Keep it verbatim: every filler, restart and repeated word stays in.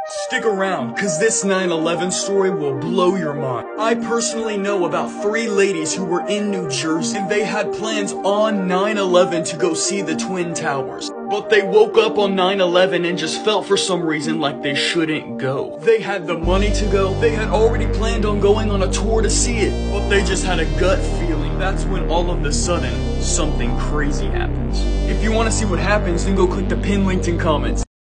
Stick around, cause this nine eleven story will blow your mind. I personally know about three ladies who were in New Jersey and they had plans on nine eleven to go see the Twin Towers. But they woke up on nine eleven and just felt for some reason like they shouldn't go. They had the money to go, they had already planned on going on a tour to see it, but they just had a gut feeling. That's when all of a sudden, something crazy happens. If you want to see what happens, then go click the pin linked in comments.